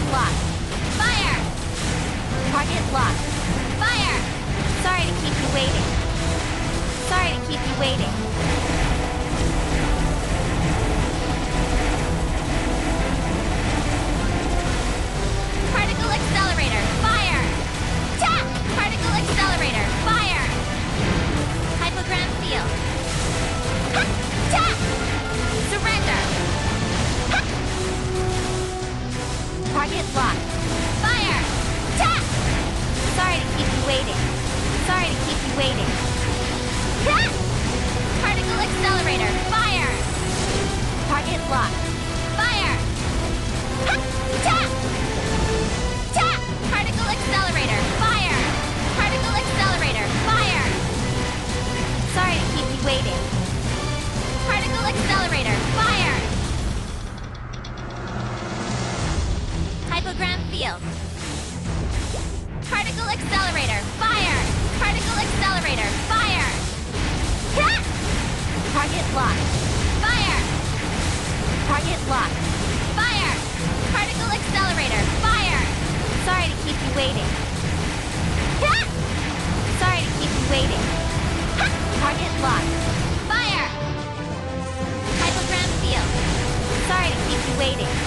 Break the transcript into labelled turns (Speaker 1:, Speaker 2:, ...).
Speaker 1: locked. Fire! Target locked. Fire! Sorry to keep you waiting. Sorry to keep you waiting. Particle accelerator, fire! Tap! Particle accelerator, fire! Hypogram field. Ha! Tap! Surrender! Ha! Target locked. Fire! Tap! Sorry to keep you waiting. Sorry to keep you waiting. Ha! Particle accelerator, fire! Target locked. Fire! Ha! Tap! Tap! Particle accelerator, fire! Particle accelerator, fire! Sorry to keep you waiting. Particle accelerator, fire! Hypogram field. Particle accelerator, fire! Particle accelerator, fire! Ha! Target locked. Fire! Target locked. Fire! Particle accelerator, fire! Sorry to keep you waiting. Ha! Sorry to keep you waiting. Ha! Target locked. Fire! Hypogram field. Sorry to keep you waiting.